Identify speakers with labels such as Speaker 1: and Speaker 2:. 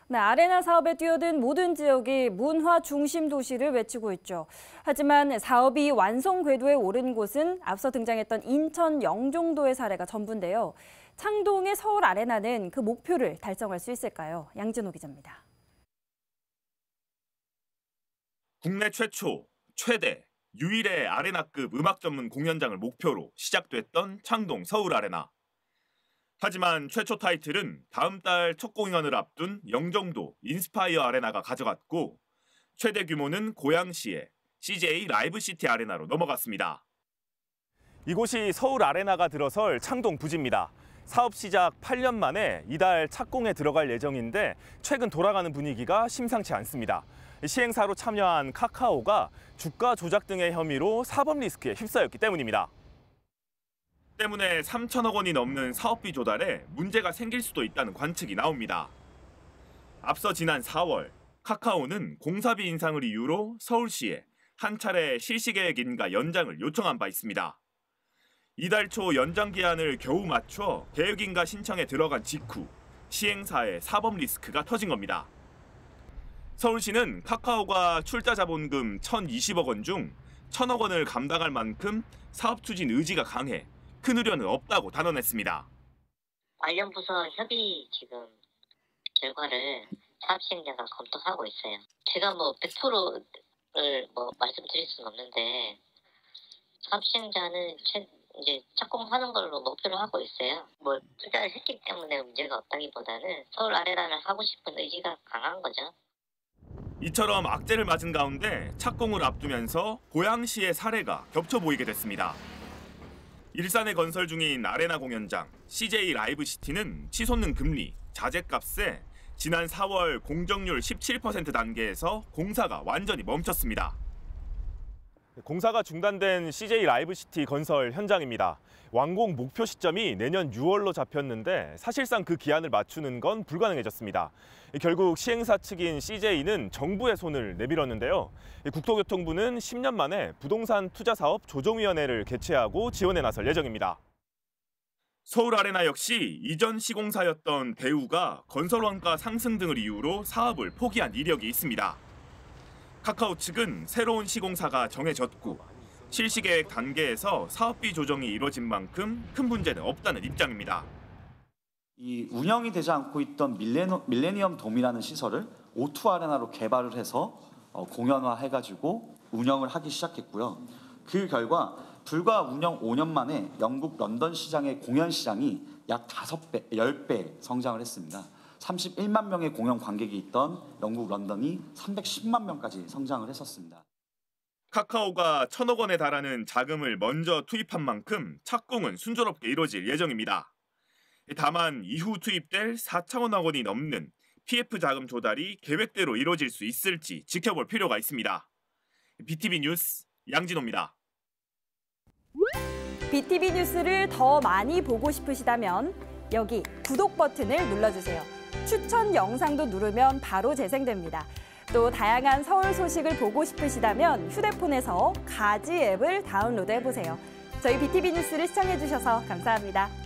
Speaker 1: 네, 아레나 사업에 뛰어든 모든 지역이 문화 중심 도시를 외치고 있죠. 하지만 사업이 완성 궤도에 오른 곳은 앞서 등장했던 인천 영종도의 사례가 전부인데요. 창동의 서울 아레나는 그 목표를 달성할 수 있을까요? 양진호 기자입니다.
Speaker 2: 국내 최초, 최대, 유일의 아레나급 음악 전문 공연장을 목표로 시작됐던 창동 서울 아레나. 하지만 최초 타이틀은 다음 달 첫 공연을 앞둔 영종도 인스파이어 아레나가 가져갔고 최대 규모는 고양시의 CJ 라이브시티 아레나로 넘어갔습니다.
Speaker 3: 이곳이 서울 아레나가 들어설 창동 부지입니다. 사업 시작 8년 만에 이달 착공에 들어갈 예정인데 최근 돌아가는 분위기가 심상치 않습니다. 시행사로 참여한 카카오가 주가 조작 등의 혐의로 사법 리스크에 휩싸였기 때문입니다.
Speaker 2: 때문에 3천억 원이 넘는 사업비 조달에 문제가 생길 수도 있다는 관측이 나옵니다. 앞서 지난 4월 카카오는 공사비 인상을 이유로 서울시에 한 차례 실시계획 인가 연장을 요청한 바 있습니다. 이달 초 연장 기한을 겨우 맞춰 계획 인가 신청에 들어간 직후 시행사의 사법 리스크가 터진 겁니다. 서울시는 카카오가 출자 자본금 1,020억 원 중 1,000억 원을 감당할 만큼 사업 추진 의지가 강해 큰 우려는 없다고 단언했습니다.
Speaker 4: 관련 부서 협의 지금 결과를 사업 시행자가 검토하고 있어요. 제가 100%를 말씀드릴 수는 없는데 사업 시행자는 이제 착공하는 걸로 목표를 하고 있어요. 투자를 했기 때문에 문제가 없다기보다는 서울 아레나를 하고 싶은 의지가 강한 거죠.
Speaker 2: 이처럼 악재를 맞은 가운데 착공을 앞두면서 고양시의 사례가 겹쳐 보이게 됐습니다. 일산에 건설 중인 아레나 공연장 CJ 라이브시티는 치솟는 금리, 자재값에 지난 4월 공정률 17% 단계에서 공사가 완전히 멈췄습니다.
Speaker 3: 공사가 중단된 CJ 라이브시티 건설 현장입니다. 완공 목표 시점이 내년 6월로 잡혔는데 사실상 그 기한을 맞추는 건 불가능해졌습니다. 결국 시행사 측인 CJ는 정부의 손을 내밀었는데요. 국토교통부는 10년 만에 부동산 투자사업 조정위원회를 개최하고 지원에 나설 예정입니다.
Speaker 2: 서울 아레나 역시 이전 시공사였던 대우가 건설 원가 상승 등을 이유로 사업을 포기한 이력이 있습니다. 카카오 측은 새로운 시공사가 정해졌고 실시계획 단계에서 사업비 조정이 이뤄진 만큼 큰 문제는 없다는 입장입니다.
Speaker 5: 이 운영이 되지 않고 있던 밀레니엄 돔이라는 시설을 O2 아레나로 개발을 해서 공연화해가지고 운영을 하기 시작했고요. 그 결과 불과 운영 5년 만에 영국 런던 시장의 공연 시장이 약 5배, 10배 성장을 했습니다. 31만 명의 공연 관객이 있던 영국 런던이 310만 명까지 성장을 했었습니다.
Speaker 2: 카카오가 1,000억 원에 달하는 자금을 먼저 투입한 만큼 착공은 순조롭게 이뤄질 예정입니다. 다만 이후 투입될 4천억 원이 넘는 PF 자금 조달이 계획대로 이뤄질 수 있을지 지켜볼 필요가 있습니다. BTV 뉴스 양진호입니다.
Speaker 1: BTV 뉴스를 더 많이 보고 싶으시다면 여기 구독 버튼을 눌러주세요. 추천 영상도 누르면 바로 재생됩니다. 또 다양한 서울 소식을 보고 싶으시다면 휴대폰에서 가지 앱을 다운로드해보세요. 저희 BTV 뉴스를 시청해주셔서 감사합니다.